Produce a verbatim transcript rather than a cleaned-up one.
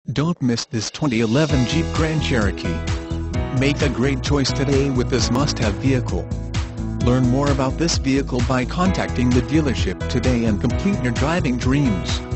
Don't miss this twenty eleven Jeep Grand Cherokee. Make a great choice today with this must-have vehicle. Learn more about this vehicle by contacting the dealership today and complete your driving dreams.